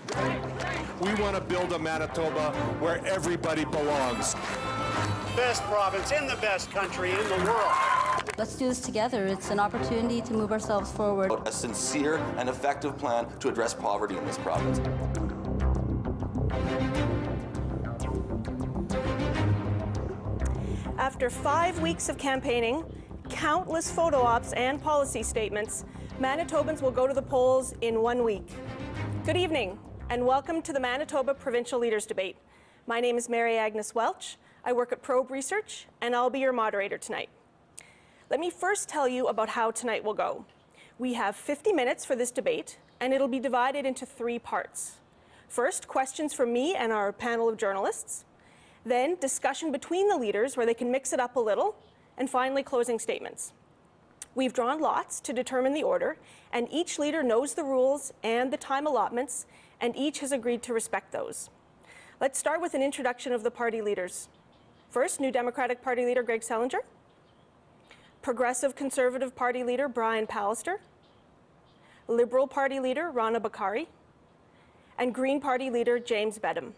We want to build a Manitoba where everybody belongs. Best province in the best country in the world. Let's do this together. It's an opportunity to move ourselves forward. A sincere and effective plan to address poverty in this province. After 5 weeks of campaigning, countless photo ops and policy statements, Manitobans will go to the polls in 1 week. Good evening, and welcome to the Manitoba Provincial Leaders Debate. My name is Mary Agnes Welch. I work at Probe Research, and I'll be your moderator tonight. Let me first tell you about how tonight will go. We have 50 minutes for this debate, and it'll be divided into 3 parts. First, questions from me and our panel of journalists. Then, discussion between the leaders where they can mix it up a little. And finally, closing statements. We've drawn lots to determine the order, and each leader knows the rules and the time allotments, and each has agreed to respect those. Let's start with an introduction of the party leaders. First, New Democratic Party leader Greg Selinger, Progressive Conservative Party leader Brian Pallister, Liberal Party leader Rana Bokhari, and Green Party leader James Bedham.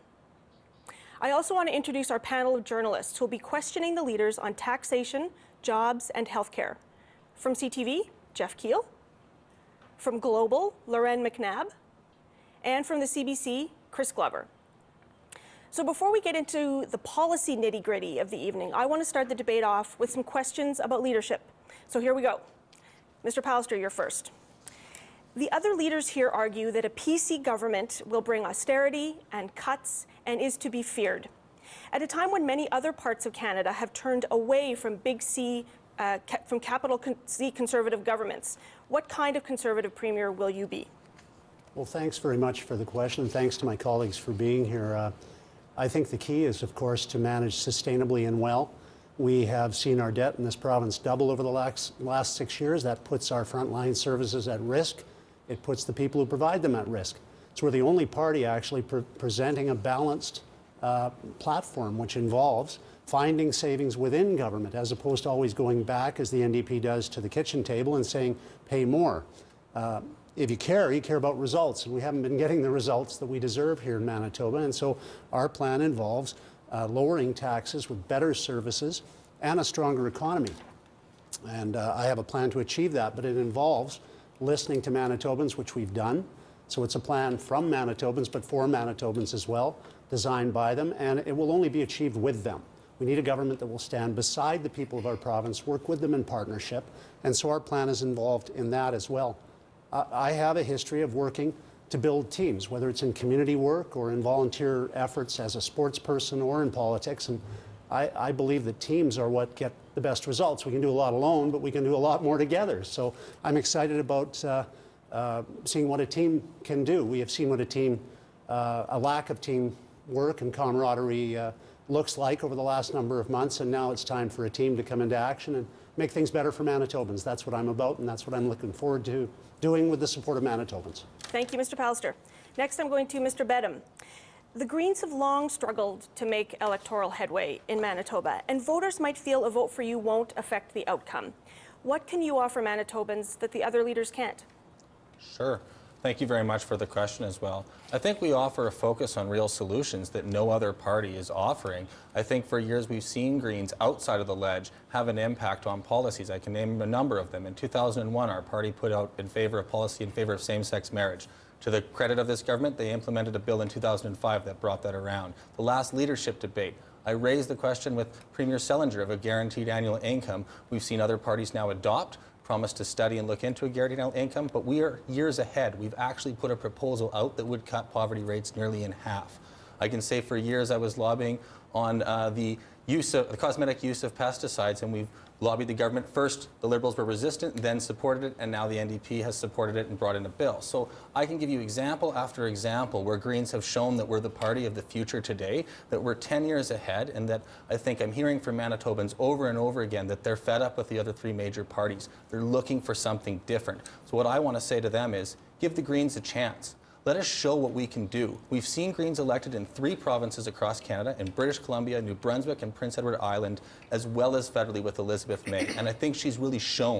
I also want to introduce our panel of journalists who will be questioning the leaders on taxation, jobs, and healthcare. From CTV, Jeff Keel. From Global, Loren McNabb. And from the CBC, Chris Glover. So before we get into the policy nitty-gritty of the evening, I want to start the debate off with some questions about leadership. So here we go. Mr. Pallister, you're first. The other leaders here argue that a PC government will bring austerity and cuts and is to be feared. At a time when many other parts of Canada have turned away from big C, from capital C conservative governments, what kind of conservative premier will you be? Well, thanks very much for the question. Thanks to my colleagues for being here. I think the key is, of course, to manage sustainably and well. We have seen our debt in this province double over the last 6 years. That puts our frontline services at risk. It puts the people who provide them at risk. So we're the only party actually presenting a balanced platform, which involves finding savings within government, as opposed to always going back, as the NDP does, to the kitchen table and saying, pay more. If you care about results, and we haven't been getting the results that we deserve here in Manitoba, and so our plan involves lowering taxes with better services and a stronger economy. And I have a plan to achieve that, but it involves listening to Manitobans, which we've done. So it's a plan from Manitobans, but for Manitobans as well, designed by them, and it will only be achieved with them. We need a government that will stand beside the people of our province, work with them in partnership, and so our plan is involved in that as well. I have a history of working to build teams, whether it's in community work or in volunteer efforts as a sports person or in politics, and I believe that teams are what get the best results. We can do a lot alone, but we can do a lot more together. So I'm excited about seeing what a team can do. We have seen what a lack of team work and camaraderie looks like over the last number of months, and now it's time for a team to come into action and make things better for Manitobans. That's what I'm about, and that's what I'm looking forward to doing with the support of Manitobans. Thank you, Mr. Pallister. Next, I'm going to Mr. Bedham. The Greens have long struggled to make electoral headway in Manitoba, and voters might feel a vote for you won't affect the outcome. What can you offer Manitobans that the other leaders can't? Sure. Thank you very much for the question as well. I think we offer a focus on real solutions that no other party is offering. I think for years we've seen Greens outside of the ledge have an impact on policies. I can name a number of them. In 2001, our party put out in favor of policy in favor of same-sex marriage. To the credit of this government, they implemented a bill in 2005 that brought that around. The last leadership debate, I raised the question with Premier Selinger of a guaranteed annual income. We've seen other parties now adopt, promise to study and look into a guaranteed annual income, but we are years ahead. We've actually put a proposal out that would cut poverty rates nearly in half. I can say for years I was lobbying on the cosmetic use of pesticides, and we've lobbied the government. First, the Liberals were resistant, then supported it, and now the NDP has supported it and brought in a bill. So I can give you example after example where Greens have shown that we're the party of the future today, that we're 10 years ahead, and that I think I'm hearing from Manitobans over and over again that they're fed up with the other 3 major parties. They're looking for something different. So what I want to say to them is, give the Greens a chance. Let us show what we can do. We've seen Greens elected in 3 provinces across Canada, in British Columbia, New Brunswick, and Prince Edward Island, as well as federally with Elizabeth May. And I think she's really shown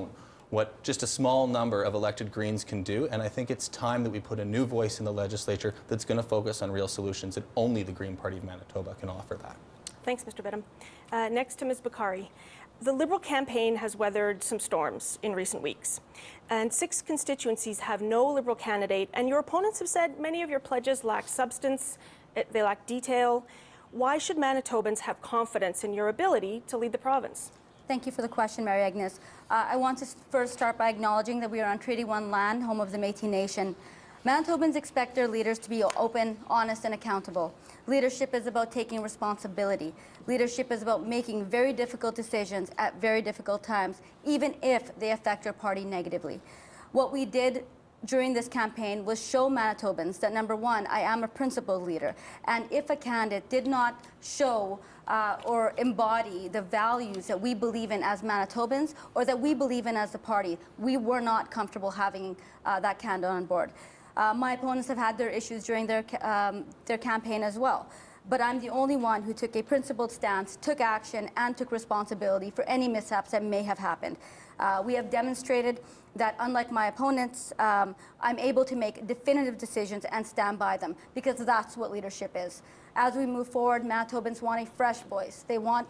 what just a small number of elected Greens can do, and I think it's time that we put a new voice in the legislature that's going to focus on real solutions, and only the Green Party of Manitoba can offer that. Thanks, Mr. Bidham. Next to Ms. Bakari. The Liberal campaign has weathered some storms in recent weeks, and 6 constituencies have no Liberal candidate, and your opponents have said many of your pledges lack substance, they lack detail. Why should Manitobans have confidence in your ability to lead the province? Thank you for the question, Mary Agnes. I want to first start by acknowledging that we are on Treaty 1 land, home of the Métis Nation. Manitobans expect their leaders to be open, honest, and accountable. Leadership is about taking responsibility. Leadership is about making very difficult decisions at very difficult times, even if they affect your party negatively. What we did during this campaign was show Manitobans that, number one, I am a principled leader, and if a candidate did not show or embody the values that we believe in as Manitobans or that we believe in as a party, we were not comfortable having that candidate on board. My opponents have had their issues during their campaign as well. But I'm the only one who took a principled stance, took action, and took responsibility for any mishaps that may have happened. We have demonstrated that, unlike my opponents, I'm able to make definitive decisions and stand by them, because that's what leadership is. As we move forward, Manitobans want a fresh voice. They want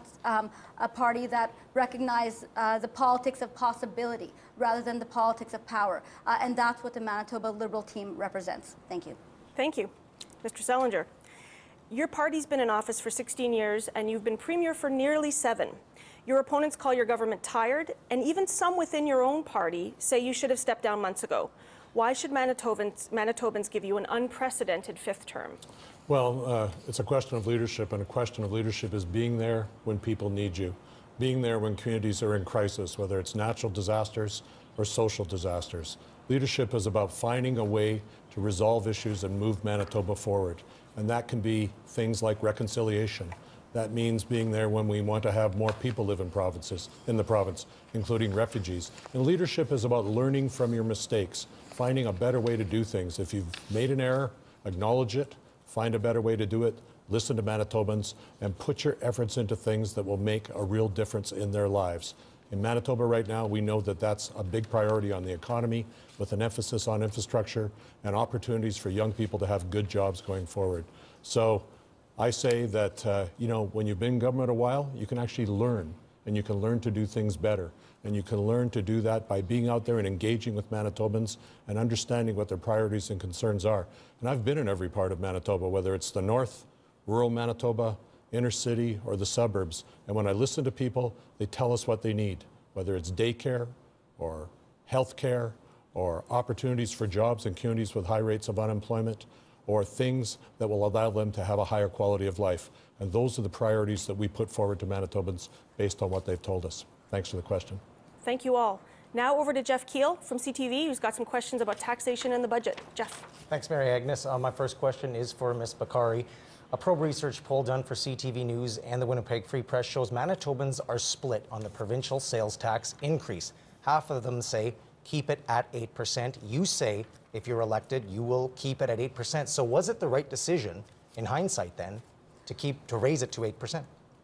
a party that recognizes the politics of possibility rather than the politics of power. And that's what the Manitoba Liberal team represents. Thank you. Thank you. Mr. Selinger, your party's been in office for 16 years, and you've been Premier for nearly 7. Your opponents call your government tired, and even some within your own party say you should have stepped down months ago. Why should Manitobans give you an unprecedented 5th term? Well, it's a question of leadership, and a question of leadership is being there when people need you, being there when communities are in crisis, whether it's natural disasters or social disasters. Leadership is about finding a way to resolve issues and move Manitoba forward, and that can be things like reconciliation. That means being there when we want to have more people live in the province, including refugees. And leadership is about learning from your mistakes, finding a better way to do things. If you've made an error, acknowledge it, find a better way to do it, listen to Manitobans, and put your efforts into things that will make a real difference in their lives. In Manitoba right now, we know that that's a big priority on the economy, with an emphasis on infrastructure and opportunities for young people to have good jobs going forward. So I say that, you know, when you've been in government a while, you can actually learn, and you can learn to do things better. And you can learn to do that by being out there and engaging with Manitobans and understanding what their priorities and concerns are. And I've been in every part of Manitoba, whether it's the north, rural Manitoba, inner city, or the suburbs. And when I listen to people, they tell us what they need, whether it's daycare or health care or opportunities for jobs in communities with high rates of unemployment, or things that will allow them to have a higher quality of life. And those are the priorities that we put forward to Manitobans based on what they've told us. Thanks for the question. Thank you all. Now over to Jeff Keel from CTV, who's got some questions about taxation and the budget. Jeff. Thanks, Mary Agnes. My first question is for Ms. Bakari. A probe research poll done for CTV News and the Winnipeg Free Press shows Manitobans are split on the provincial sales tax increase. Half of them say keep it at 8%. You say if you're elected, you will keep it at 8%. So was it the right decision, in hindsight then, to raise it to 8%?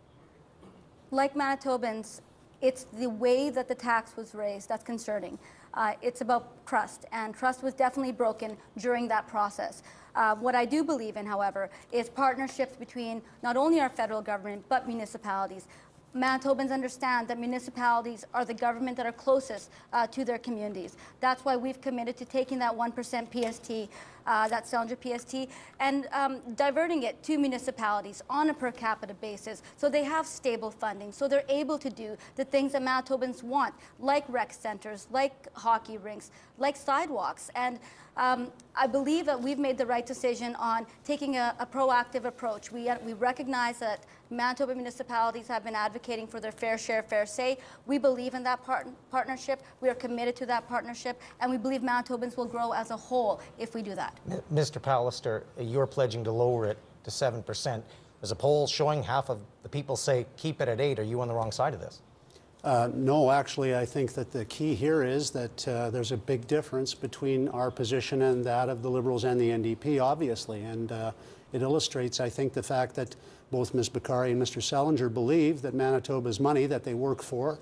Like Manitobans, it's the way that the tax was raised that's concerning. It's about trust, and trust was definitely broken during that process. What I do believe in, however, is partnerships between not only our federal government, but municipalities. Manitobans understand that municipalities are the government that are closest to their communities. That's why we've committed to taking that 1% PST, that Selinger PST, and diverting it to municipalities on a per capita basis so they have stable funding, so they're able to do the things that Manitobans want, like rec centers, like hockey rinks, like sidewalks. And I believe that we've made the right decision on taking a proactive approach. We recognize that Manitoba municipalities have been advocating for their fair share, fair say. We believe in that partnership. We are committed to that partnership, and we believe Manitobans will grow as a whole if we do that. Mr. Pallister, you're pledging to lower it to 7%. There's a poll showing half of the people say keep it at 8%. Are you on the wrong side of this? No, actually, I think that the key here is that there's a big difference between our position and that of the Liberals and the NDP, obviously. And it illustrates, I think, the fact that both Ms. Bakari and Mr. Selinger believe that Manitoba's money that they work for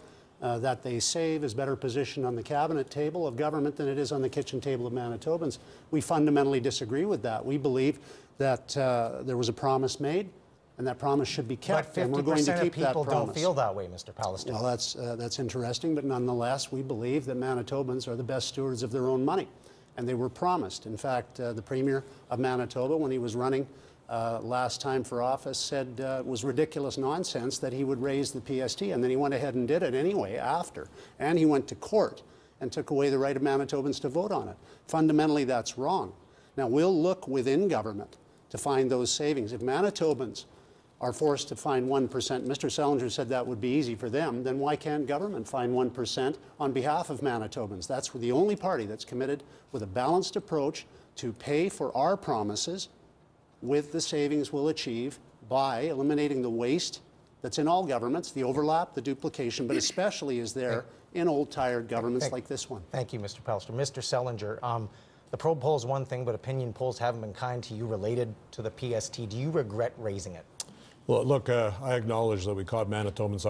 that they save is better positioned on the cabinet table of government than it is on the kitchen table of Manitobans. We fundamentally disagree with that. We believe that there was a promise made, and that promise should be kept, and we're going to keep that promise. But 50% of people don't feel that way, Mr. Pallister. Well, that's interesting, but nonetheless, we believe that Manitobans are the best stewards of their own money, and they were promised. In fact, the Premier of Manitoba, when he was running last time for office, said it was ridiculous nonsense that he would raise the PST, and then he went ahead and did it anyway after, and he went to court and took away the right of Manitobans to vote on it. Fundamentally, that's wrong. Now, we'll look within government to find those savings. If Manitobans are forced to find 1%, Mr. Selinger said that would be easy for them, then why can't government find 1% on behalf of Manitobans? That's the only party that's committed with a balanced approach to pay for our promises with the savings we'll achieve by eliminating the waste that's in all governments, the overlap, the duplication, but especially is there in old, tired governments like this one. Thank you, Mr. Pallister. Mr. Selinger, the probe poll is one thing, but opinion polls haven't been kind to you related to the PST. Do you regret raising it? Well, look, I acknowledge that we caught Manitobans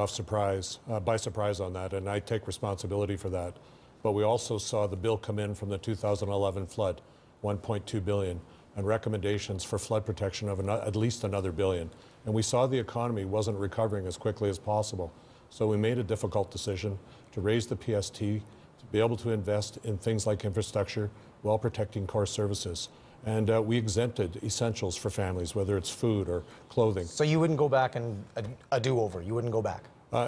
by surprise on that, and I take responsibility for that. But we also saw the bill come in from the 2011 flood, $1.2 billion, and recommendations for flood protection of at least another $1 billion. And we saw the economy wasn't recovering as quickly as possible. So we made a difficult decision to raise the PST, to be able to invest in things like infrastructure while protecting core services. And we exempted essentials for families, whether it's food or clothing. So you wouldn't go back and a do-over? You wouldn't go back?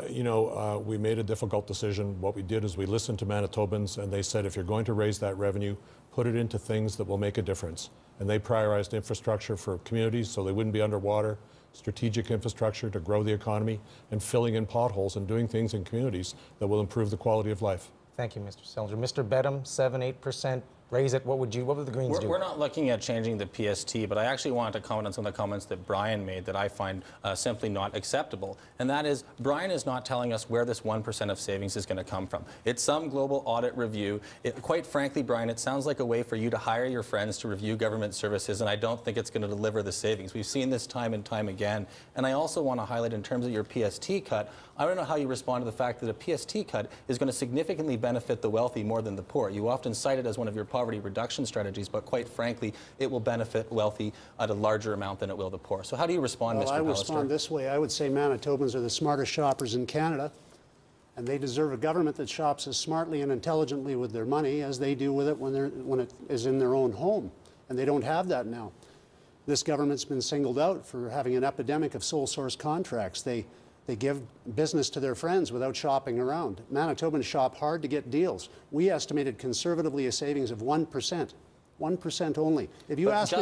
We made a difficult decision. What we did is we listened to Manitobans, and they said, if you're going to raise that revenue, put it into things that will make a difference. And they prioritized infrastructure for communities so they wouldn't be underwater, strategic infrastructure to grow the economy, and filling in potholes and doing things in communities that will improve the quality of life. Thank you, Mr. Selinger. Mr. Bedham, 7-8%. Raise it. What would the Greens do? We're not looking at changing the PST, but I actually wanted to comment on some of the comments that Brian made that I find simply not acceptable. And that is, Brian is not telling us where this 1% of savings is going to come from. It's some global audit review. Quite frankly, Brian, it sounds like a way for you to hire your friends to review government services, and I don't think it's going to deliver the savings. We've seen this time and time again. And I also want to highlight, in terms of your PST cut, I don't know how you respond to the fact that a PST cut is going to significantly benefit the wealthy more than the poor. You often cite it as one of your poverty reduction strategies, but quite frankly, it will benefit wealthy at a larger amount than it will the poor. So how do you respond, Mr. Pallister? I respond this way. I would say Manitobans are the smartest shoppers in Canada, and they deserve a government that shops as smartly and intelligently with their money as they do with it when it is in their own home, and they don't have that now. This government's been singled out for having an epidemic of sole source contracts. They give business to their friends without shopping around. Manitobans shop hard to get deals. We estimated conservatively a savings of 1%. 1% only. If you ask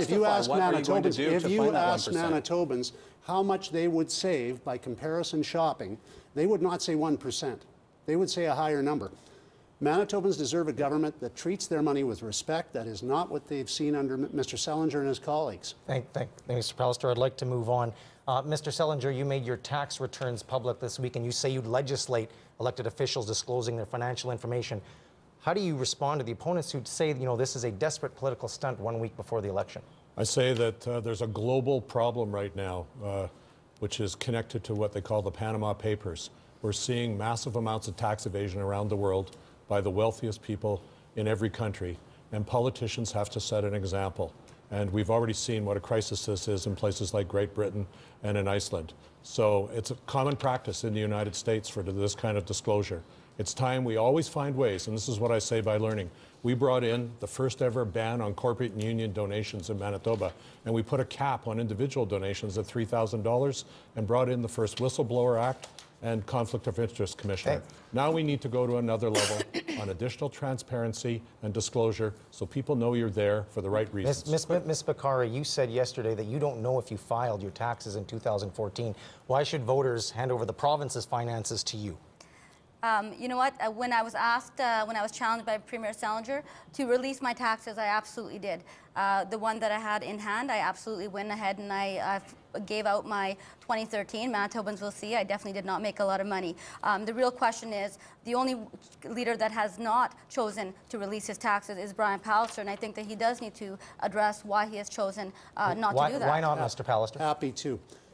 Manitobans how much they would save by comparison shopping, they would not say 1%. They would say a higher number. Manitobans deserve a government that treats their money with respect. That is not what they've seen under Mr. Selinger and his colleagues. Thank you, Mr. Pallister. I'd like to move on. Mr. Selinger, you made your tax returns public this week, and you say you'd legislate elected officials disclosing their financial information. How do you respond to the opponents who say, this is a desperate political stunt 1 week before the election? I say that there's a global problem right now, which is connected to what they call the Panama Papers. We're seeing massive amounts of tax evasion around the world by the wealthiest people in every country, and politicians have to set an example. And we've already seen what a crisis this is in places like Great Britain and in Iceland. So it's a common practice in the United States for this kind of disclosure. It's time we always find ways, and this is what I say by learning. We brought in the first ever ban on corporate and union donations in Manitoba, and we put a cap on individual donations at $3,000 and brought in the first Whistleblower Act and Conflict of Interest Commissioner. Now we need to go to another level on additional transparency and disclosure so people know you're there for the right reasons. Ms. Bakari, you said yesterday that you don't know if you filed your taxes in 2014. Why should voters hand over the province's finances to you? You know what? When I was asked, when I was challenged by Premier Selinger to release my taxes, I absolutely did. The one that I had in hand, I absolutely went ahead and I gave out my 2013. Manitobans will see I definitely did not make a lot of money. The real question is, the only leader that has not chosen to release his taxes is Brian Pallister, and I think that he does need to address why he has chosen not to do that. Why not, Mr. Pallister? Happy to.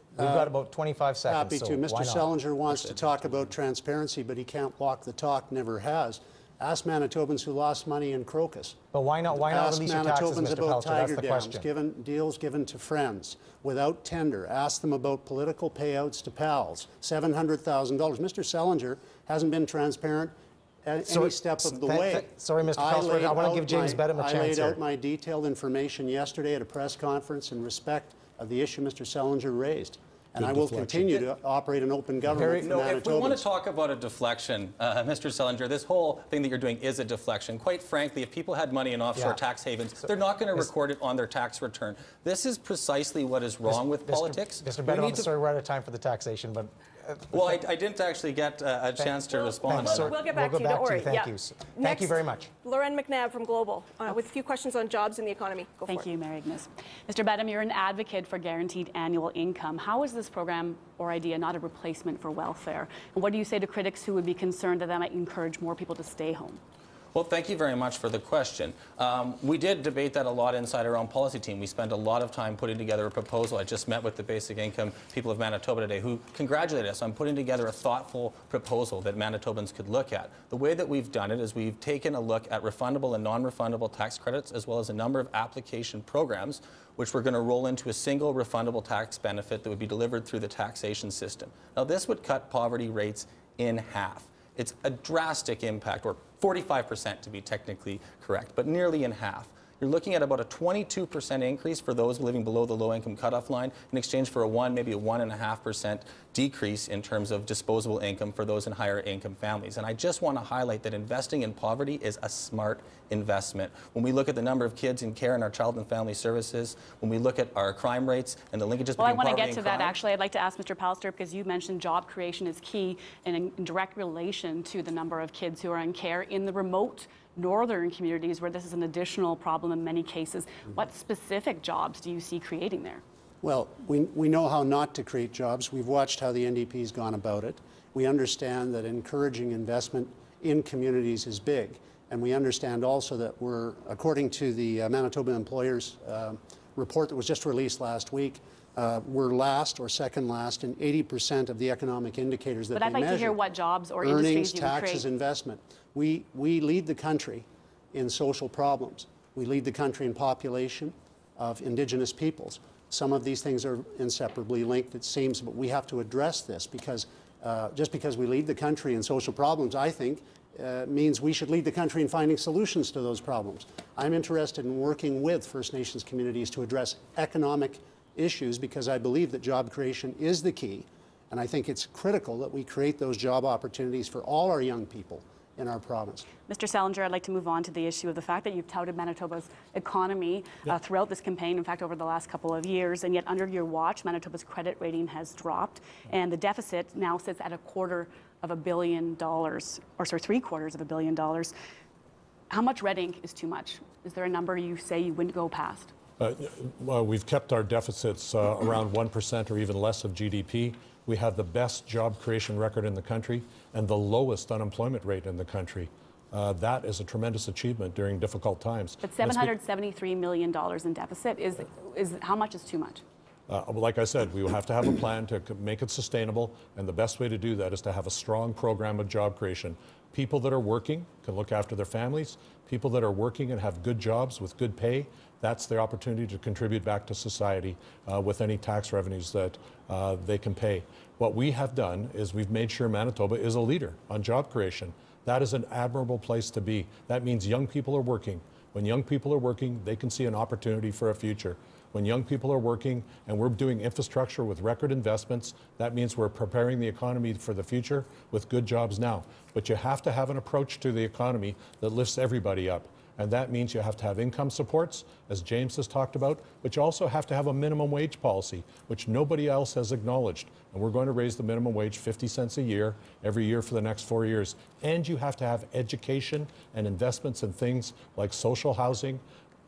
We've got about 25 seconds. Happy so to. Mr. why not? Selinger wants to talk about transparency, but he can't walk the talk, never has. Ask Manitobans who lost money in Crocus. But why not release your taxes, Manitobans Mr. about Pallister? That's Tiger the Dams, question. deals given to friends without tender. Ask them about political payouts to pals, $700,000. Mr. Selinger hasn't been transparent at any step of the way. Sorry, Mr. Pallister, I want to give James Bedham a chance I laid here. out my detailed information yesterday at a press conference in respect of the issue Mr. Selinger raised. And I will continue to operate an open government for Manitobans. If we want to talk about a deflection, Mr. Selinger, this whole thing that you're doing is a deflection. Quite frankly, if people had money in offshore tax havens, they're not going to record it on their tax return. This is precisely what is wrong with politics. Mr. Bedham, I'm sorry, we're out of time for the taxation, but... Well, I didn't actually get a chance to respond. We'll get back to you, don't worry. Thank you. Thank you very much. Lauren McNabb from Global with a few questions on jobs and the economy. Thank you, Mary Agnes. Mr. Bedham, you're an advocate for guaranteed annual income. How is this program or idea not a replacement for welfare? And what do you say to critics who would be concerned that that might encourage more people to stay home? Well, thank you very much for the question. We did debate that a lot inside our own policy team. We spent a lot of time putting together a proposal. I just met with the basic income people of Manitoba today who congratulated us on putting together a thoughtful proposal that Manitobans could look at. The way that we've done it is we've taken a look at refundable and non-refundable tax credits as well as a number of application programs which we're going to roll into a single refundable tax benefit that would be delivered through the taxation system. Now, this would cut poverty rates in half. It's a drastic impact, or 45% to be technically correct, but nearly in half. You're looking at about a 22% increase for those living below the low-income cutoff line in exchange for maybe a 1.5% decrease in terms of disposable income for those in higher income families. And I just want to highlight that investing in poverty is a smart investment. When we look at the number of kids in care in our child and family services, when we look at our crime rates and the linkages between poverty and crime. Well, I want to get to that, actually. I'd like to ask Mr. Pallister, because you mentioned job creation is key and in direct relation to the number of kids who are in care in the remote northern communities where this is an additional problem in many cases. What specific jobs do you see creating there? Well, we know how not to create jobs. We've watched how the NDP's gone about it. We understand that encouraging investment in communities is big. And we understand also that we're, according to the Manitoba Employers report that was just released last week, we're last or second last in 80% of the economic indicators that they measure. But I'd like to hear what jobs or earnings, industries you would taxes, create. investment. We lead the country in social problems. We lead the country in population of Indigenous peoples. Some of these things are inseparably linked, it seems, but we have to address this because just because we lead the country in social problems, I think, means we should lead the country in finding solutions to those problems. I'm interested in working with First Nations communities to address economic issues because I believe that job creation is the key, and I think it's critical that we create those job opportunities for all our young people in our province. Mr. Selinger, I'd like to move on to the issue of the fact that you've touted Manitoba's economy throughout this campaign, in fact, over the last couple of years, and yet under your watch, Manitoba's credit rating has dropped, and the deficit now sits at $250 million, or sorry, $750 million. How much red ink is too much? Is there a number you say you wouldn't go past? Well, we've kept our deficits around 1% or even less of GDP. We have the best job creation record in the country and the lowest unemployment rate in the country. That is a tremendous achievement during difficult times. But $773 million in deficit is how much is too much? Like I said, we will have to have a plan to make it sustainable, and the best way to do that is to have a strong program of job creation. People that are working can look after their families. People that are working and have good jobs with good pay, that's their opportunity to contribute back to society with any tax revenues that they can pay. What we have done is we've made sure Manitoba is a leader on job creation. That is an admirable place to be. That means young people are working. When young people are working, they can see an opportunity for a future. When young people are working and we're doing infrastructure with record investments, that means we're preparing the economy for the future with good jobs now. But you have to have an approach to the economy that lifts everybody up. And that means you have to have income supports, as James has talked about, but you also have to have a minimum wage policy, which nobody else has acknowledged. And we're going to raise the minimum wage 50 cents a year, every year for the next 4 years. And you have to have education and investments in things like social housing,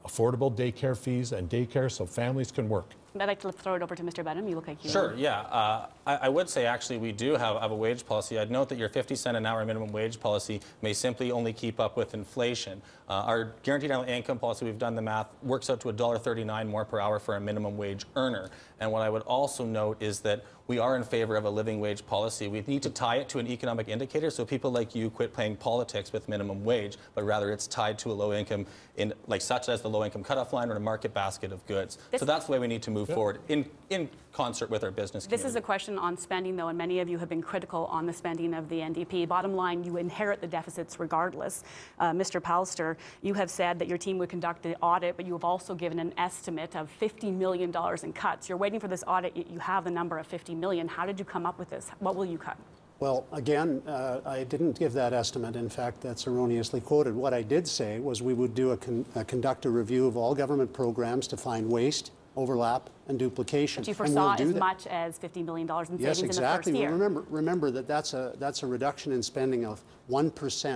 affordable daycare fees and daycare so families can work. I'd like to throw it over to Mr. Benham. You look like you Sure, yeah. I would say actually we do have a wage policy. I'd note that your 50-cent an hour minimum wage policy may simply only keep up with inflation. Our guaranteed annual income policy, we've done the math, works out to $1.39 more per hour for a minimum wage earner. And what I would also note is that we are in favor of a living wage policy. We need to tie it to an economic indicator so people like you quit playing politics with minimum wage, but rather it's tied to a low income, such as the low income cutoff line or a market basket of goods. So that's the way we need to move forward in concert with our business community. This is a question on spending, though, and many of you have been critical on the spending of the NDP. Bottom line, you inherit the deficits regardless. Mr. Pallister, you have said that your team would conduct the audit, but you have also given an estimate of $50 million in cuts. You're waiting for this audit. You have the number of $50 million. How did you come up with this? What will you cut? Well, again, I didn't give that estimate. In fact, that's erroneously quoted. What I did say was we would do conduct a review of all government programs to find waste, overlap, and duplication. But you foresaw as much as $50 million in savings yes, exactly. in the first year. Well, remember that that's a reduction in spending of 1%.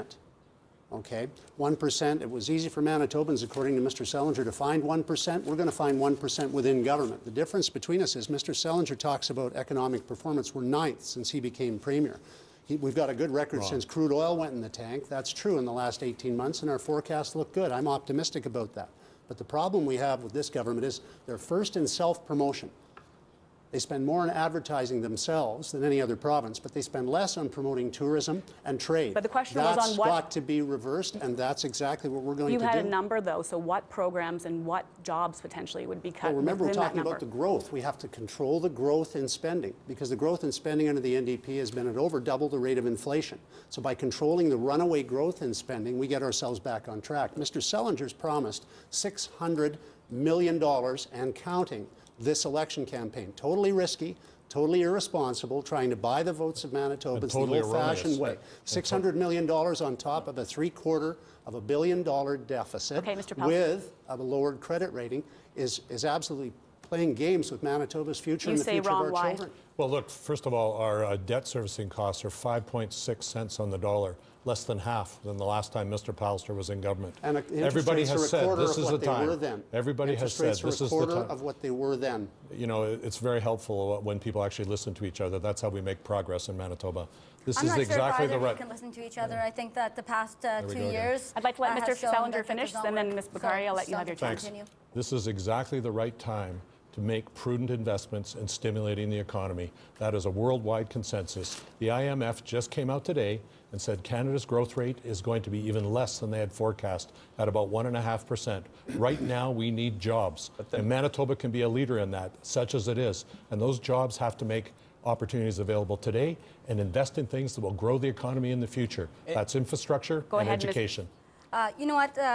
Okay, 1%. It was easy for Manitobans, according to Mr. Selinger, to find 1%. We're going to find 1% within government. The difference between us is Mr. Selinger talks about economic performance. We're 9th since he became premier. We've got a good record since crude oil went in the tank. That's true in the last 18 months, and our forecasts look good. I'm optimistic about that. But the problem we have with this government is they're first in self-promotion. They spend more on advertising themselves than any other province, but they spend less on promoting tourism and trade. But the question was on what... That's got to be reversed, and that's exactly what we're going to do. You had a number, though, so what programs and what jobs potentially would be cut? Well, remember, we're talking about the growth. We have to control the growth in spending, because the growth in spending under the NDP has been at over double the rate of inflation. So by controlling the runaway growth in spending, we get ourselves back on track. Mr. Selinger's promised $600 million and counting this election campaign. Totally risky, totally irresponsible, trying to buy the votes of Manitobans the old-fashioned way. $600 million on top of a $750 million deficit with a lowered credit rating is absolutely playing games with Manitoba's future and the future of our children. Well, look, first of all, our debt servicing costs are 5.6 cents on the dollar, less than half than the last time Mr. Pallister was in government. And everybody has said this is the time. Everybody has said this is the time. Of what they were then. You know, it's very helpful when people actually listen to each other. That's how we make progress in Manitoba. This I'm is not exactly sure the right. We can listen to each other. I think that the past 2 years. I'd like to let Mr. Selinger finish, and then Ms. Bakari, I'll let you have your chance. Continue. This is exactly the right time to make prudent investments in stimulating the economy. That is a worldwide consensus. The IMF just came out today and said Canada's growth rate is going to be even less than they had forecast at about 1.5%. Right now, we need jobs. And Manitoba can be a leader in that, such as it is. And those jobs have to make opportunities available today and invest in things that will grow the economy in the future. That's infrastructure and education. You know what?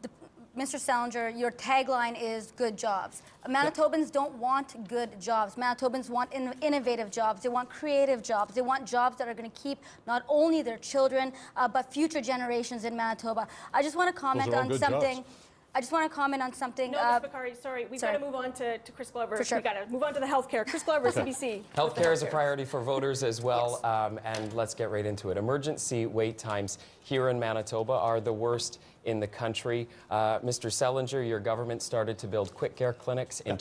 Mr. Selinger, your tagline is good jobs. Manitobans don't want good jobs. Manitobans want innovative jobs. They want creative jobs. They want jobs that are going to keep not only their children, but future generations in Manitoba. I just want to comment on something. Jobs. I just want to comment on something. No, Ms. Bakari, sorry. We've got to move on to Chris Glover. For sure. We've got to move on to the healthcare. Chris Glover, CBC. Healthcare is a priority for voters as well, and let's get right into it. Emergency wait times here in Manitoba are the worst in the country. Mr. Selinger, your government started to build quick care clinics in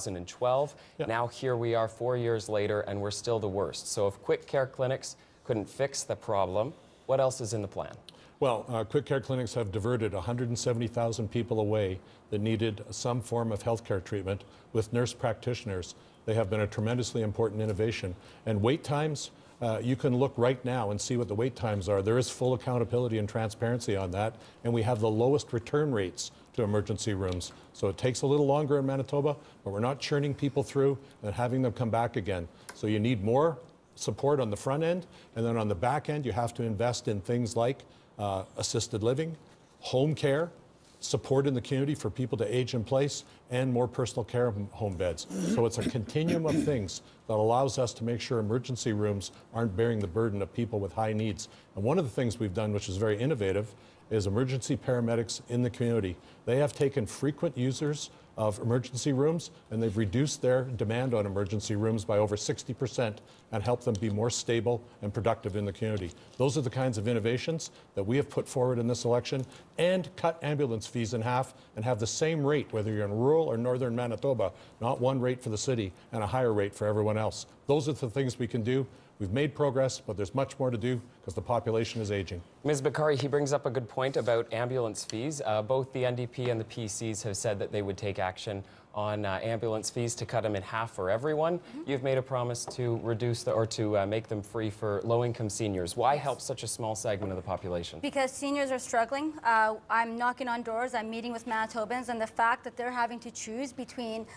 2012. Now here we are 4 years later, and we're still the worst. So if quick care clinics couldn't fix the problem, what else is in the plan? Well, quick care clinics have diverted 170,000 people away that needed some form of healthcare treatment with nurse practitioners. They have been a tremendously important innovation. And wait times, you can look right now and see what the wait times are. There is full accountability and transparency on that, and we have the lowest return rates to emergency rooms. So it takes a little longer in Manitoba, but we're not churning people through and having them come back again. So you need more support on the front end, and then on the back end, you have to invest in things like assisted living, home care, support in the community for people to age in place, and more personal care home beds. So it's a continuum of things that allows us to make sure emergency rooms aren't bearing the burden of people with high needs. And one of the things we've done, which is very innovative, is emergency paramedics in the community. They have taken frequent users of emergency rooms, and they've reduced their demand on emergency rooms by over 60% and helped them be more stable and productive in the community. Those are the kinds of innovations that we have put forward in this election, and cut ambulance fees in half and have the same rate whether you're in rural or northern Manitoba, not one rate for the city and a higher rate for everyone else. Those are the things we can do. We've made progress, but there's much more to do because the population is aging. Ms. Bakari, he brings up a good point about ambulance fees. Both the NDP and the PCs have said that they would take action on ambulance fees to cut them in half for everyone. You've made a promise to reduce to make them free for low-income seniors. Why help such a small segment of the population? Because seniors are struggling. I'm knocking on doors, I'm meeting with Manitobans, and the fact that they're having to choose between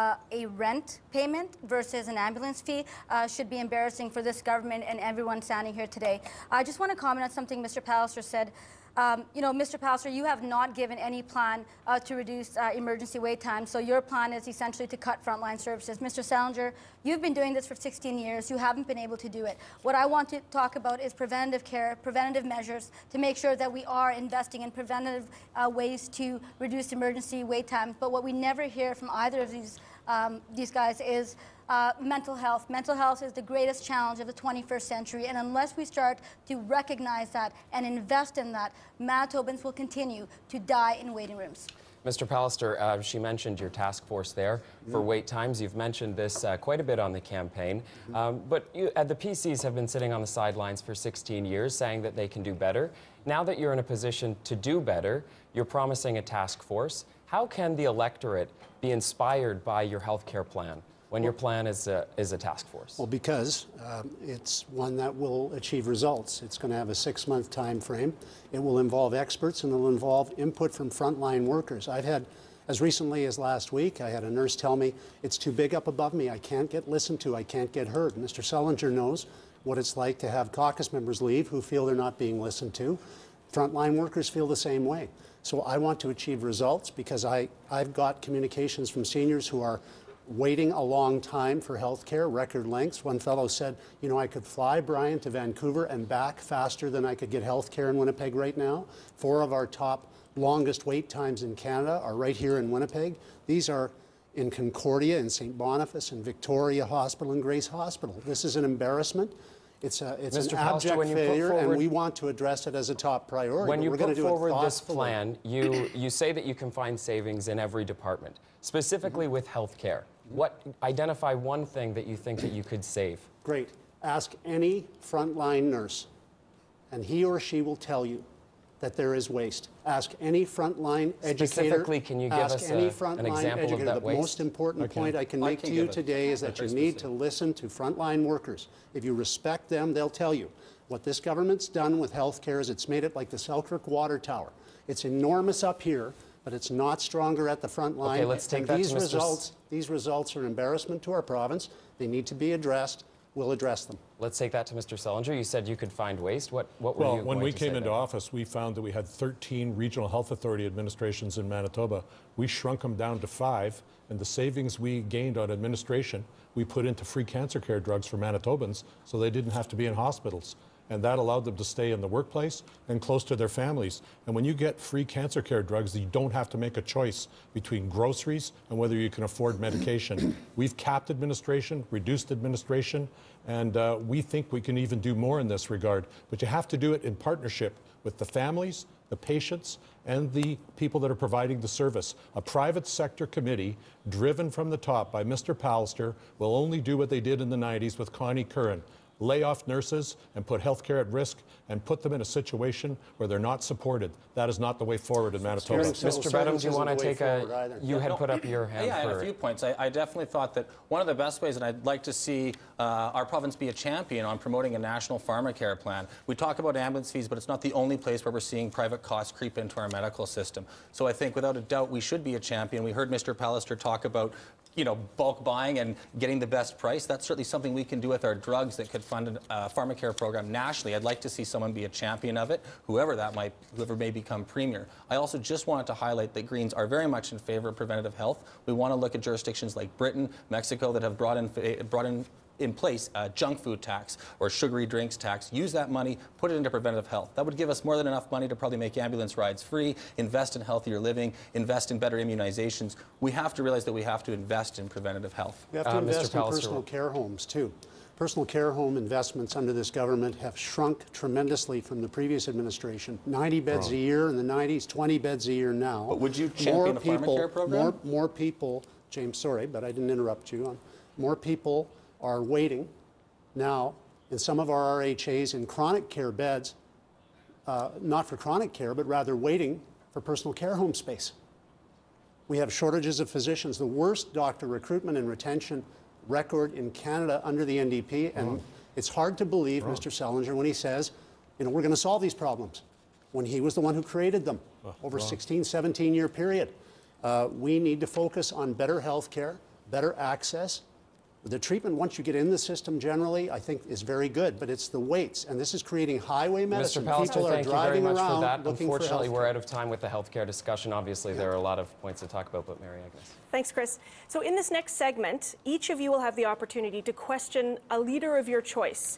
a rent payment versus an ambulance fee should be embarrassing for this government and everyone standing here today. I just want to comment on something Mr. Pallister said. You know, Mr. Pallister, you have not given any plan to reduce emergency wait times, so your plan is essentially to cut frontline services. Mr. Salinger, you've been doing this for 16 years. You haven't been able to do it. What I want to talk about is preventative care, preventative measures to make sure that we are investing in preventative ways to reduce emergency wait times. But what we never hear from either of these guys is mental health. Mental health is the greatest challenge of the 21st century, and unless we start to recognize that and invest in that, Manitobans will continue to die in waiting rooms. Mr. Pallister, she mentioned your task force there for wait times. You've mentioned this quite a bit on the campaign, but the PCs have been sitting on the sidelines for 16 years saying that they can do better. Now that you're in a position to do better, you're promising a task force. How can the electorate be inspired by your health care plan when your plan is a task force? Well, because it's one that will achieve results. It's going to have a 6-month time frame. It will involve experts, and it will involve input from frontline workers. I've had, as recently as last week, I had a nurse tell me, it's too big up above me. I can't get listened to. I can't get heard. Mr. Selinger knows what it's like to have caucus members leave who feel they're not being listened to. Frontline workers feel the same way. So I want to achieve results because I've got communications from seniors who are waiting a long time for health care, record lengths. One fellow said, you know, I could fly, Brian, to Vancouver and back faster than I could get health care in Winnipeg right now. 4 of our top longest wait times in Canada are right here in Winnipeg. These are in Concordia, in St. Boniface, in Victoria Hospital, and Grace Hospital. This is an embarrassment. It's an abject failure, and we want to address it as a top priority. When you put forward this plan, you say that you can find savings in every department, specifically with health care. Identify one thing that you think that you could save. Great. Ask any frontline nurse, and he or she will tell you that there is waste. Ask any frontline educator. Specifically, can you give us an example of that waste? The most important point I can make to you today is that you need to listen to frontline workers. If you respect them, they'll tell you. What this government's done with health care is it's made it like the Selkirk Water Tower. It's enormous up here, but it's not stronger at the front line. Okay, let's take that to Mr. These results are an embarrassment to our province. They need to be addressed. We'll address them. Let's take that to Mr. Selinger. You said you could find waste. What were you Well, going when we to came say into there? office, we found that we had 13 regional health authority administrations in Manitoba. We shrunk them down to 5, and the savings we gained on administration, we put into free cancer care drugs for Manitobans so they didn't have to be in hospitals. And that allowed them to stay in the workplace and close to their families. And when you get free cancer care drugs, you don't have to make a choice between groceries and whether you can afford medication. We've capped administration, reduced administration, and we think we can even do more in this regard. But you have to do it in partnership with the families, the patients, and the people that are providing the service. A private sector committee driven from the top by Mr. Pallister will only do what they did in the 90s with Connie Curran. Lay off nurses and put healthcare at risk and put them in a situation where they're not supported. That is not the way forward in Manitoba. Mr. Bedham, do you want to take a... You had put up your hand. Yeah, I had a few points. I definitely thought that one of the best ways, and I'd like to see our province be a champion on promoting a national pharmacare plan. We talk about ambulance fees, but it's not the only place where we're seeing private costs creep into our medical system. So I think without a doubt we should be a champion. We heard Mr. Pallister talk about bulk buying and getting the best price. That's certainly something we can do with our drugs that could fund a pharmacare program nationally. I'd like to see someone be a champion of it, whoever may become premier. I also just wanted to highlight that Greens are very much in favor of preventative health. We want to look at jurisdictions like Britain, Mexico that have brought in in place a junk food tax or sugary drinks tax, use that money, put it into preventative health. That would give us more than enough money to probably make ambulance rides free, invest in healthier living, invest in better immunizations. We have to realize that we have to invest in preventative health. We have to invest in personal care homes, too. Personal care home investments under this government have shrunk tremendously from the previous administration. 90 beds a year in the 90s, 20 beds a year now. But would you champion a pharmacare program? More people, James, sorry, but I didn't interrupt you. More people are waiting now in some of our RHAs in chronic care beds, not for chronic care, but rather waiting for personal care home space. We have shortages of physicians, the worst doctor recruitment and retention record in Canada under the NDP, and it's hard to believe Mr. Selinger when he says, you know, we're going to solve these problems, when he was the one who created them over a 16, 17-year period. We need to focus on better health care, better access. The treatment, once you get in the system generally, I think is very good, but it's the waits, and this is creating highway medicine. Mr. Pallister, People are thank you very driving much for around that. looking for Unfortunately, healthcare. we're out of time with the healthcare discussion. Obviously, there are a lot of points to talk about, but Mary Agnes. Thanks, Chris. So in this next segment, each of you will have the opportunity to question a leader of your choice.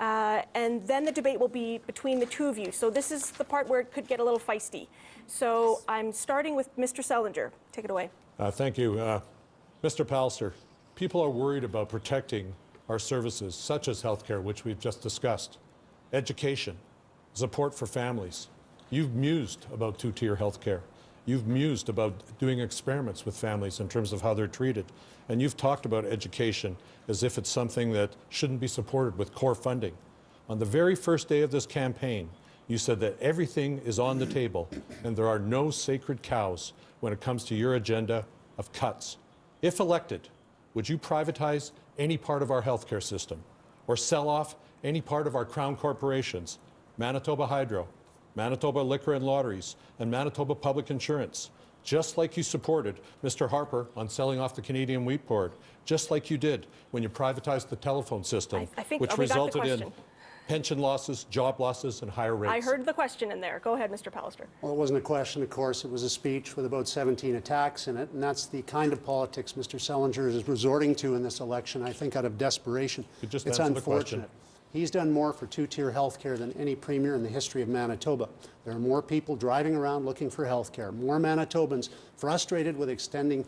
And then the debate will be between the two of you. So this is the part where it could get a little feisty. So I'm starting with Mr. Selinger. Take it away. Thank you. Mr. Pallister, people are worried about protecting our services, such as healthcare, which we've just discussed, education, support for families. You've mused about two-tier healthcare. You've mused about doing experiments with families in terms of how they're treated. And you've talked about education as if it's something that shouldn't be supported with core funding. On the very first day of this campaign, you said that everything is on the table and there are no sacred cows when it comes to your agenda of cuts. If elected, would you privatize any part of our healthcare system or sell off any part of our crown corporations, Manitoba Hydro, Manitoba Liquor and Lotteries, and Manitoba Public Insurance, just like you supported Mr. Harper on selling off the Canadian Wheat Board, just like you did when you privatized the telephone system, which resulted in pension losses, job losses, and higher rates. I heard the question in there. Go ahead, Mr. Pallister. Well, it wasn't a question, of course. It was a speech with about 17 attacks in it, and that's the kind of politics Mr. Selinger is resorting to in this election, I think out of desperation. It's unfortunate. He's done more for two-tier health care than any premier in the history of Manitoba. There are more people driving around looking for health care, more Manitobans frustrated with extending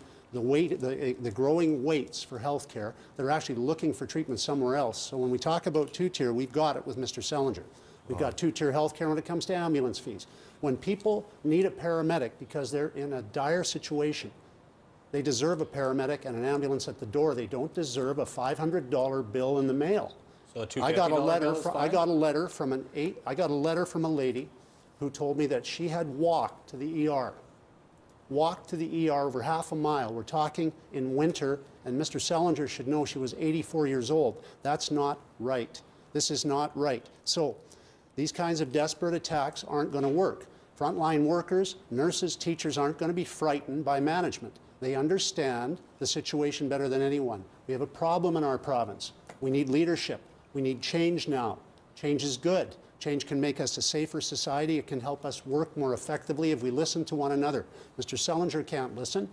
the growing waits for health care. They're actually looking for treatment somewhere else. So when we talk about two-tier, we've got it with Mr. Selinger. We've got two-tier health care when it comes to ambulance fees. When people need a paramedic because they're in a dire situation, they deserve a paramedic and an ambulance at the door. They don't deserve a $500 bill in the mail. So I got a letter from a lady who told me that she had walked to the ER. Walked to the ER over half a mile. We're talking in winter, and Mr. Selinger should know she was 84 years old. That's not right. This is not right. So these kinds of desperate attacks aren't going to work. Frontline workers, nurses, teachers aren't going to be frightened by management. They understand the situation better than anyone. We have a problem in our province. We need leadership. We need change now. Change is good. Change can make us a safer society. It can help us work more effectively if we listen to one another. Mr. Selinger can't listen.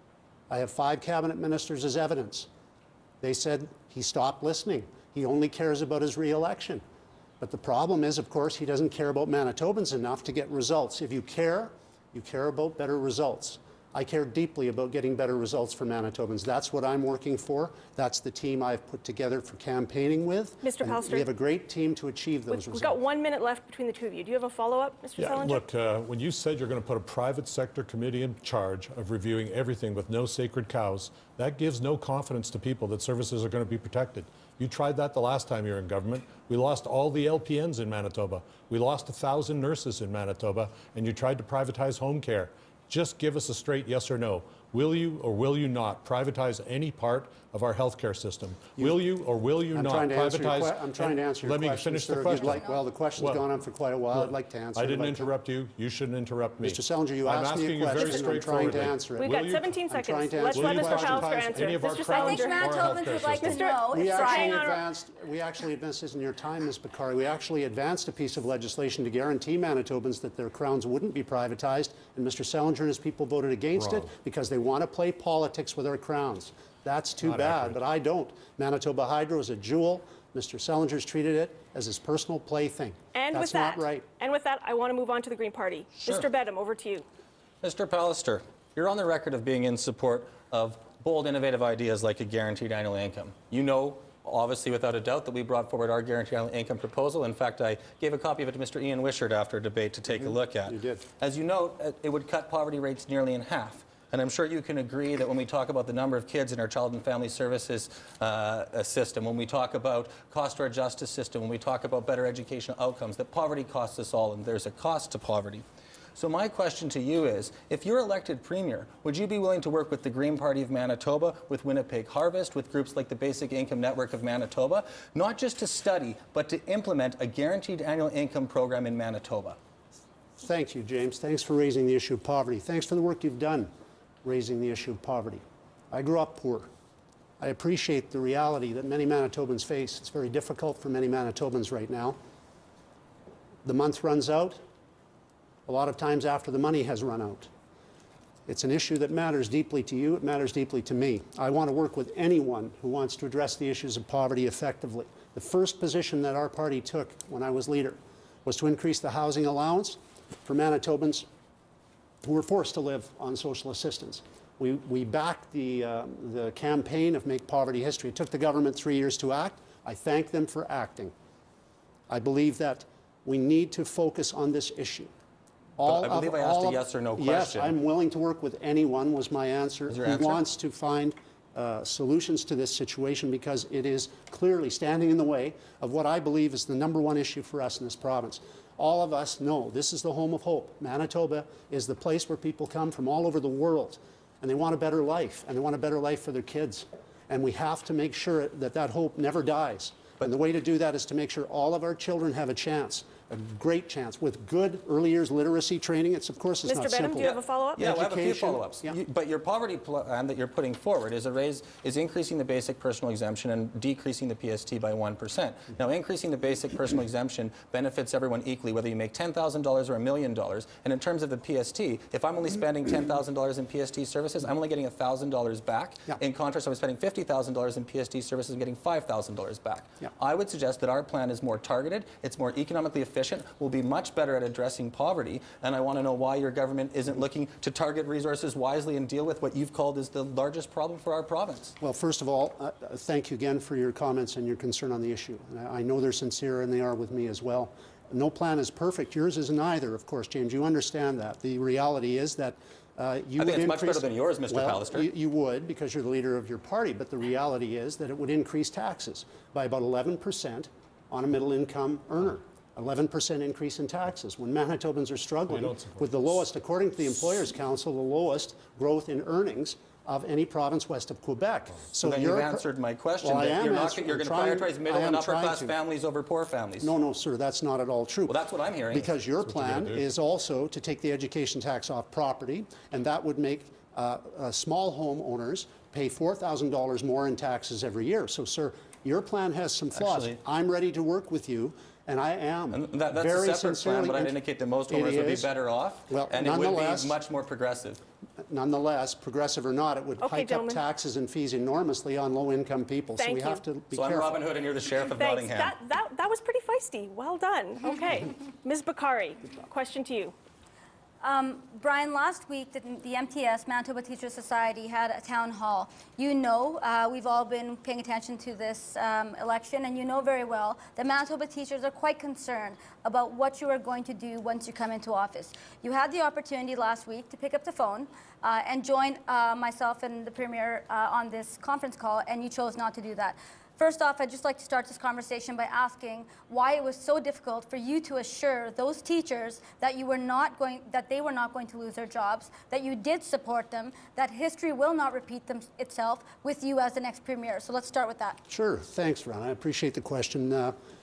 I have 5 cabinet ministers as evidence. They said he stopped listening. He only cares about his re-election. But the problem is, of course, he doesn't care about Manitobans enough to get results. If you care about better results. I care deeply about getting better results for Manitobans. That's what I'm working for. That's the team I've put together for campaigning with. Mr. Pallister, we have a great team to achieve those results. We've got 1 minute left between the two of you. Do you have a follow-up, Mr. Selinger? Look, when you said you're going to put a private sector committee in charge of reviewing everything with no sacred cows, that gives no confidence to people that services are going to be protected. You tried that the last time you were in government. We lost all the LPNs in Manitoba. We lost 1,000 nurses in Manitoba, and you tried to privatize home care. Just give us a straight yes or no. Will you or will you not privatize any part of our healthcare system? Will you or will you not privatize? I'm trying to answer your question. Let me finish the sir, question. Well, the question's gone on for quite a while. I'd like to answer it. I didn't interrupt you. You shouldn't interrupt me. Mr. Selinger, you asked me a question. I'm trying to answer it. We've got 17 seconds. Let's let Mr. Pallister answer. Mr. Selinger, Manitobans would like to know if we actually advanced, this in your time, Ms. Bakari, we actually advanced a piece of legislation to guarantee Manitobans that their crowns wouldn't be privatized, and Mr. Selinger and his people voted against it because they want to play politics with our crowns. That's too bad, but I don't. Manitoba Hydro is a jewel. Mr. Selinger's treated it as his personal plaything. And That's with that, not right. And with that, I want to move on to the Green Party. Sure. Mr. Bedham, over to you. Mr. Pallister, you're on the record of being in support of bold, innovative ideas like a guaranteed annual income. You know, obviously, without a doubt, that we brought forward our guaranteed annual income proposal. In fact, I gave a copy of it to Mr. Ian Wishart after a debate to take a look at. You did. As you know, it would cut poverty rates nearly in half. And I'm sure you can agree that when we talk about the number of kids in our child and family services system, when we talk about cost to our justice system, when we talk about better educational outcomes, that poverty costs us all, and there's a cost to poverty. So my question to you is, if you're elected Premier, would you be willing to work with the Green Party of Manitoba, with Winnipeg Harvest, with groups like the Basic Income Network of Manitoba, not just to study, but to implement a guaranteed annual income program in Manitoba? Thank you, James. Thanks for raising the issue of poverty. Thanks for the work you've done raising the issue of poverty. I grew up poor. I appreciate the reality that many Manitobans face. It's very difficult for many Manitobans right now. The month runs out, a lot of times after the money has run out. It's an issue that matters deeply to you. It matters deeply to me. I want to work with anyone who wants to address the issues of poverty effectively. The first position that our party took when I was leader was to increase the housing allowance for Manitobans who were forced to live on social assistance. We backed the campaign of Make Poverty History. It took the government 3 years to act. I thank them for acting. I believe that we need to focus on this issue. I believe I asked a yes or no question. Yes, I'm willing to work with anyone, was my answer. Who wants to find solutions to this situation, because it is clearly standing in the way of what I believe is the #1 issue for us in this province. All of us know this is the home of hope. Manitoba is the place where people come from all over the world, and they want a better life, and they want a better life for their kids. And we have to make sure that that hope never dies. And the way to do that is to make sure all of our children have a chance, a great chance, with good early years literacy training. Of course, it's not simple. Mr. Bedham, do you have a follow-up? Yeah, I have a few follow-ups. Yeah. But your poverty plan that you're putting forward is increasing the basic personal exemption and decreasing the PST by 1%. Now, increasing the basic personal exemption benefits everyone equally, whether you make $10,000 or $1 million. And in terms of the PST, if I'm only spending $10,000 in PST services, I'm only getting $1,000 back. Yeah. In contrast, if I'm spending $50,000 in PST services, I'm getting $5,000 back. Yeah. I would suggest that our plan is more targeted, it's more economically efficient, will be much better at addressing poverty, and I want to know why your government isn't looking to target resources wisely and deal with what you've called is the largest problem for our province. Well, first of all, thank you again for your comments and your concern on the issue. And I know they're sincere, and they are with me as well. No plan is perfect. Yours isn't either, of course, James. You understand that. The reality is that you would I think it's much better than yours, Mr. Pallister. You would, because you're the leader of your party, but the reality is that it would increase taxes by about 11% on a middle-income earner. 11% increase in taxes when Manitobans are struggling with the lowest, according to the Employers Council, the lowest growth in earnings of any province west of Quebec. So then you've answered my question. Well, that you're going to prioritize middle and upper class families over poor families. No, no, sir, that's not at all true. Well, that's what I'm hearing. Because your plan is also to take the education tax off property, and that would make small homeowners pay $4,000 more in taxes every year. So, sir, your plan has some flaws. Actually, I'm ready to work with you. And I am. And that's very a separate plan, but I'd indicate that most owners would be better off, and it would be much more progressive. Nonetheless, progressive or not, it would hike up taxes and fees enormously on low-income people. So we have to be careful. So I'm Robin Hood, and you're the Sheriff of Nottingham. That was pretty feisty. Well done. Okay. Ms. Bakari, question to you. Brian, last week the MTS, Manitoba Teachers Society, had a town hall. You know, we've all been paying attention to this election, and you know very well that Manitoba teachers are quite concerned about what you are going to do once you come into office. You had the opportunity last week to pick up the phone and join myself and the Premier on this conference call, and you chose not to do that. First off, I'd just like to start this conversation by asking why it was so difficult for you to assure those teachers that they were not going to lose their jobs, that you did support them, that history will not repeat itself with you as the next Premier. So let's start with that. Sure. Thanks, Ron. I appreciate the question.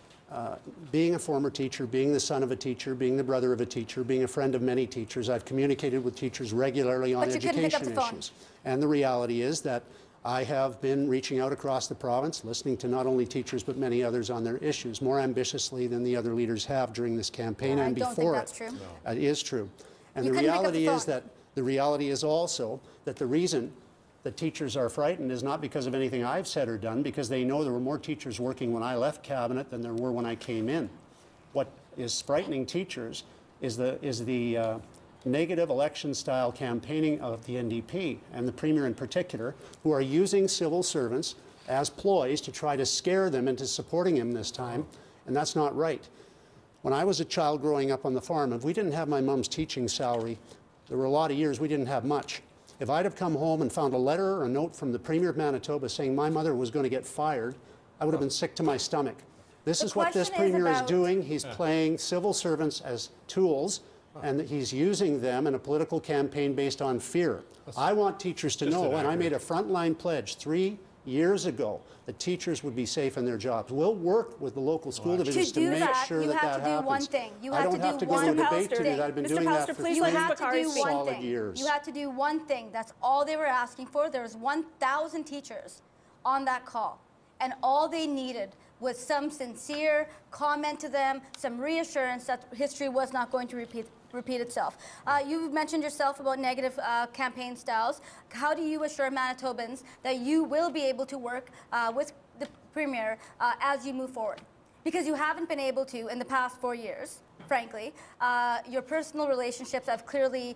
Being a former teacher, being the son of a teacher, being the brother of a teacher, being a friend of many teachers, I've communicated with teachers regularly on education issues. And the reality is that I have been reaching out across the province, listening to not only teachers but many others on their issues, more ambitiously than the other leaders have during this campaign and before it. I don't think that's true. It is true. And the reality is that the reality is also that the reason that teachers are frightened is not because of anything I've said or done, because they know there were more teachers working when I left cabinet than there were when I came in. What is frightening teachers is the negative election-style campaigning of the NDP and the Premier in particular, who are using civil servants as ploys to try to scare them into supporting him this time, and that's not right. When I was a child growing up on the farm, if we didn't have my mom's teaching salary, there were a lot of years we didn't have much. If I'd have come home and found a letter or a note from the Premier of Manitoba saying my mother was going to get fired, I would have been sick to my stomach. This is what this Premier is doing. He's playing civil servants as tools, and he's using them in a political campaign based on fear. I want teachers to know, and I made a frontline pledge 3 years ago that teachers would be safe in their jobs. We'll work with the local school divisions to make sure that that happens. One thing. I don't have to go to a debate to do that. I've been doing that for 3 solid years. You had to do one thing. That's all they were asking for. There was 1,000 teachers on that call, and all they needed was some sincere comment to them, some reassurance that history was not going to repeat itself. You mentioned yourself about negative campaign styles. How do you assure Manitobans that you will be able to work with the Premier as you move forward? Because you haven't been able to in the past 4 years, frankly. Your personal relationships have clearly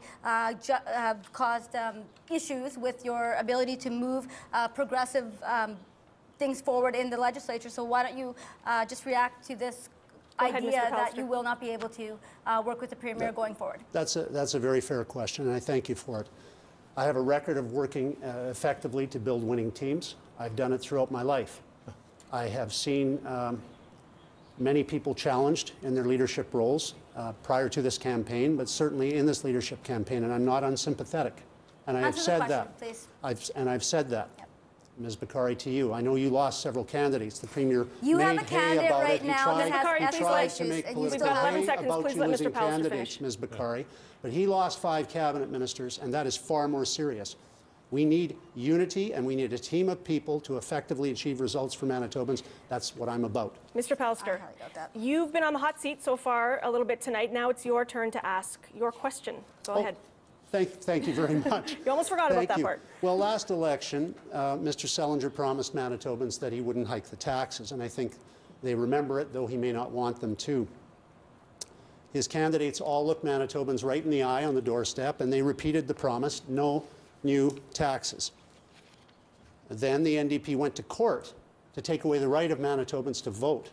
caused issues with your ability to move progressive things forward in the legislature. So why don't you just react to this idea that you will not be able to work with the Premier going forward? That's a very fair question, and I thank you for it. I have a record of working effectively to build winning teams. I've done it throughout my life. I have seen many people challenged in their leadership roles prior to this campaign, but certainly in this leadership campaign, and I'm not unsympathetic. And I have said that. I've said that. Ms. Bakari, to you. I know you lost several candidates. The Premier made hay about it. He tried to make political hay about you losing candidates, Ms. Bakari. But he lost 5 cabinet ministers, and that is far more serious. We need unity, and we need a team of people to effectively achieve results for Manitobans. That's what I'm about. Mr. Pallister, you've been on the hot seat so far a little bit tonight. Now it's your turn to ask your question. Go ahead. Thank you very much. You almost forgot about that part. Well, last election, Mr. Selinger promised Manitobans that he wouldn't hike the taxes, and I think they remember it, though he may not want them to. His candidates all looked Manitobans right in the eye on the doorstep, and they repeated the promise, no new taxes. Then the NDP went to court to take away the right of Manitobans to vote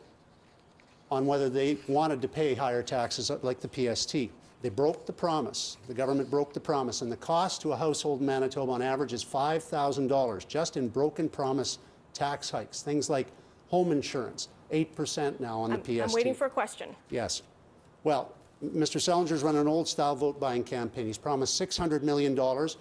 on whether they wanted to pay higher taxes like the PST. They broke the promise. The government broke the promise, and the cost to a household in Manitoba on average is $5,000 just in broken promise tax hikes. Things like home insurance, 8% now on the PST. I'm waiting for a question. Yes. Well, Mr. Selinger's run an old-style vote-buying campaign. He's promised $600 million.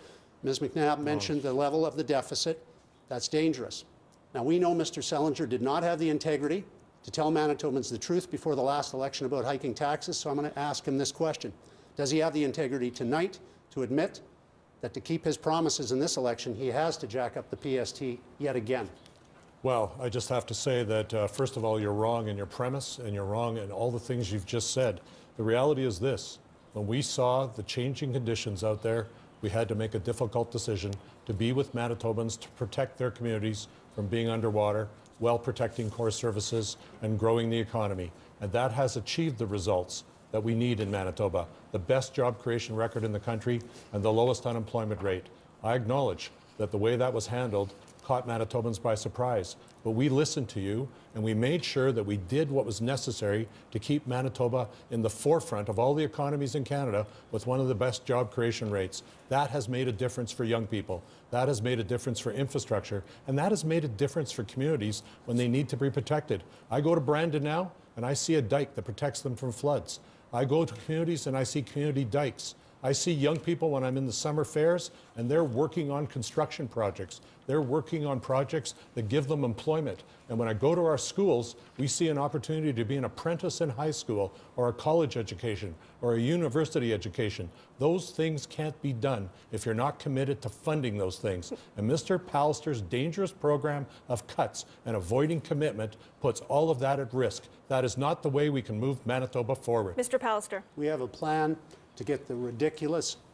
Ms. McNabb mentioned the level of the deficit. That's dangerous. Now, we know Mr. Selinger did not have the integrity to tell Manitobans the truth before the last election about hiking taxes, so I'm going to ask him this question. Does he have the integrity tonight to admit that to keep his promises in this election, he has to jack up the PST yet again? Well, I just have to say that, first of all, you're wrong in your premise, and you're wrong in all the things you've just said. The reality is this. When we saw the changing conditions out there, we had to make a difficult decision to be with Manitobans to protect their communities from being underwater, while protecting core services and growing the economy. And that has achieved the results that we need in Manitoba, the best job creation record in the country and the lowest unemployment rate. I acknowledge that the way that was handled caught Manitobans by surprise, but we listened to you and we made sure that we did what was necessary to keep Manitoba in the forefront of all the economies in Canada with one of the best job creation rates. That has made a difference for young people. That has made a difference for infrastructure, and that has made a difference for communities when they need to be protected. I go to Brandon now and I see a dike that protects them from floods. I go to communities and I see community dikes. I see young people when I'm in the summer fairs and they're working on construction projects. They're working on projects that give them employment. And when I go to our schools, we see an opportunity to be an apprentice in high school or a college education or a university education. Those things can't be done if you're not committed to funding those things. And Mr. Pallister's dangerous program of cuts and avoiding commitment puts all of that at risk. That is not the way we can move Manitoba forward. Mr. Pallister. We have a plan to get the ridiculous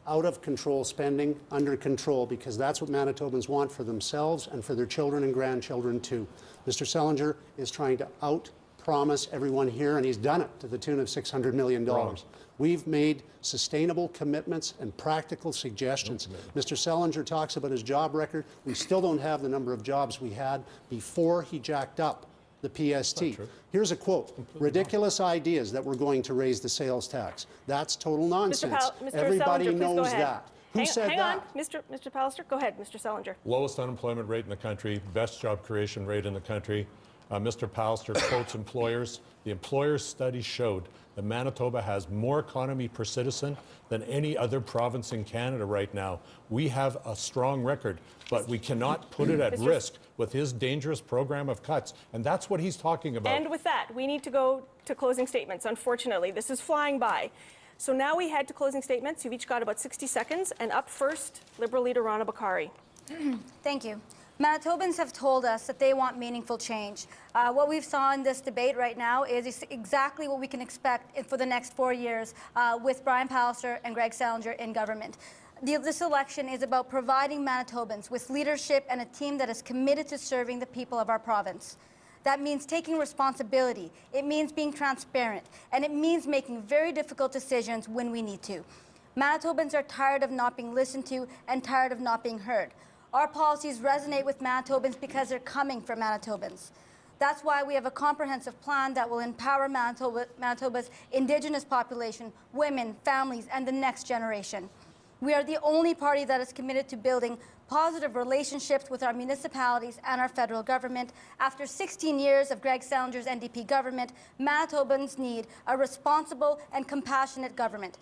out-of-control spending under control, because that's what Manitobans want for themselves and for their children and grandchildren too. Mr. Selinger is trying to out-promise everyone here, and he's done it to the tune of $600 million. Wrong. We've made sustainable commitments and practical suggestions. Mr. Selinger talks about his job record. We still don't have the number of jobs we had before he jacked up the PST. Here's a quote: ridiculous ideas that we're going to raise the sales tax. That's total nonsense. Mr. Everybody Selinger, knows go ahead. that. Who said hang that? on, Mr. Pallister. Go ahead, Mr. Selinger. Lowest unemployment rate in the country, best job creation rate in the country. Mr. Pallister quotes employers. The employers' study showed that Manitoba has more economy per citizen than any other province in Canada right now. We have a strong record, but we cannot put it at risk with his dangerous program of cuts, and that's what he's talking about. And with that, we need to go to closing statements. Unfortunately, this is flying by. So now we head to closing statements. You've each got about 60 seconds, and up first, Liberal leader Rana Bokhari. Thank you. Manitobans have told us that they want meaningful change. What we've saw in this debate right now is exactly what we can expect for the next 4 years with Brian Pallister and Greg Selinger in government. This election is about providing Manitobans with leadership and a team that is committed to serving the people of our province. That means taking responsibility, it means being transparent, and it means making very difficult decisions when we need to. Manitobans are tired of not being listened to and tired of not being heard. Our policies resonate with Manitobans because they're coming from Manitobans. That's why we have a comprehensive plan that will empower Manitoba's Indigenous population, women, families, and the next generation. We are the only party that is committed to building positive relationships with our municipalities and our federal government. After 16 years of Greg Selinger's NDP government, Manitobans need a responsible and compassionate government.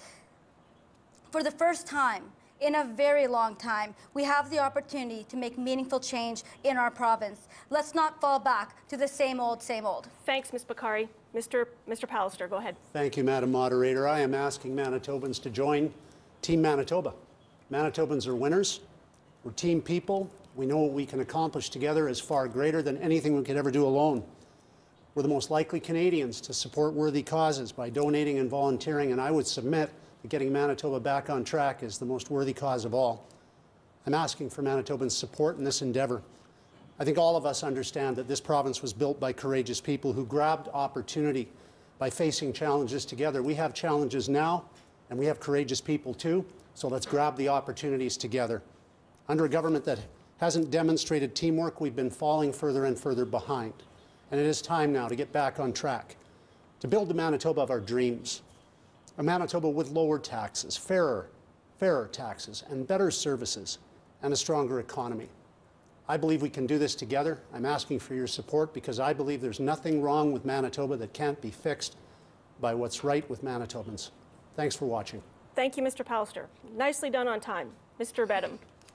For the first time in a very long time, we have the opportunity to make meaningful change in our province. Let's not fall back to the same old, same old. Thanks, Ms. Bokhari. Mr. Pallister, go ahead. Thank you, Madam Moderator. I am asking Manitobans to join Team Manitoba. Manitobans are winners. We're team people. We know what we can accomplish together is far greater than anything we could ever do alone. We're the most likely Canadians to support worthy causes by donating and volunteering, and I would submit that getting Manitoba back on track is the most worthy cause of all. I'm asking for Manitobans' support in this endeavour. I think all of us understand that this province was built by courageous people who grabbed opportunity by facing challenges together. We have challenges now, and we have courageous people too, so let's grab the opportunities together. Under a government that hasn't demonstrated teamwork, we've been falling further and further behind. And it is time now to get back on track, to build the Manitoba of our dreams. A Manitoba with lower taxes, fairer taxes, and better services, and a stronger economy. I believe we can do this together. I'm asking for your support because I believe there's nothing wrong with Manitoba that can't be fixed by what's right with Manitobans. Thanks for watching. Thank you, Mr. Pallister. Nicely done on time. Mr. Bedham.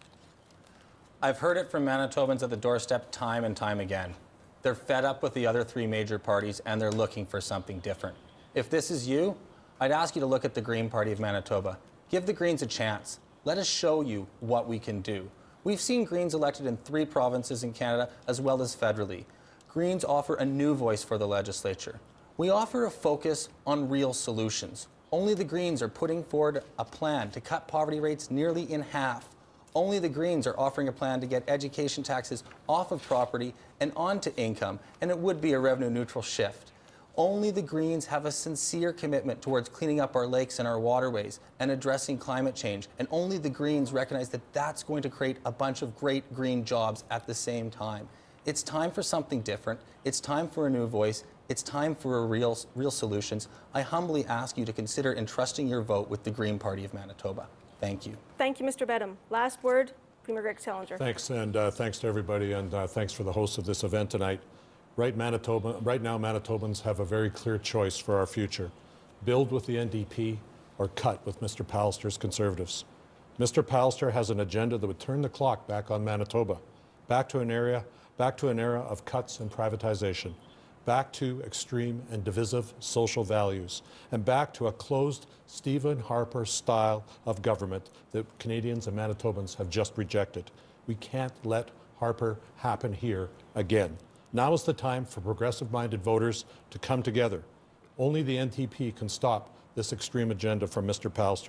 I've heard it from Manitobans at the doorstep time and time again. They're fed up with the other three major parties and they're looking for something different. If this is you, I'd ask you to look at the Green Party of Manitoba. Give the Greens a chance. Let us show you what we can do. We've seen Greens elected in 3 provinces in Canada as well as federally. Greens offer a new voice for the legislature. We offer a focus on real solutions. Only the Greens are putting forward a plan to cut poverty rates nearly in half. Only the Greens are offering a plan to get education taxes off of property and onto income, and it would be a revenue-neutral shift. Only the Greens have a sincere commitment towards cleaning up our lakes and our waterways and addressing climate change, and only the Greens recognize that that's going to create a bunch of great green jobs at the same time. It's time for something different. It's time for a new voice. It's time for real solutions. I humbly ask you to consider entrusting your vote with the Green Party of Manitoba. Thank you. Thank you, Mr. Bedham. Last word, Premier Greg Selinger. Thanks, and thanks to everybody, and thanks for the host of this event tonight. Right now, Manitobans have a very clear choice for our future. Build with the NDP or cut with Mr. Pallister's Conservatives. Mr. Pallister has an agenda that would turn the clock back on Manitoba, back to an era of cuts and privatization, back to extreme and divisive social values, and back to a closed Stephen Harper style of government that Canadians and Manitobans have just rejected. We can't let Harper happen here again. Now is the time for progressive-minded voters to come together. Only the NDP can stop this extreme agenda from Mr. Pallister.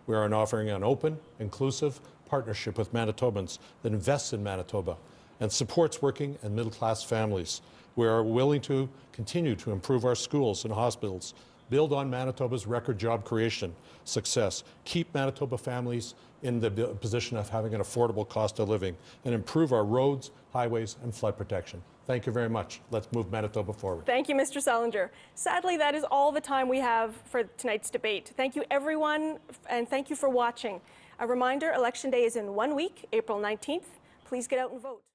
We are offering an open, inclusive partnership with Manitobans that invests in Manitoba and supports working and middle-class families. We are willing to continue to improve our schools and hospitals, build on Manitoba's record job creation success, keep Manitoba families in the position of having an affordable cost of living, and improve our roads, highways, and flood protection. Thank you very much. Let's move Manitoba forward. Thank you, Mr. Selinger. Sadly, that is all the time we have for tonight's debate. Thank you, everyone, and thank you for watching. A reminder, Election Day is in 1 week, April 19th. Please get out and vote.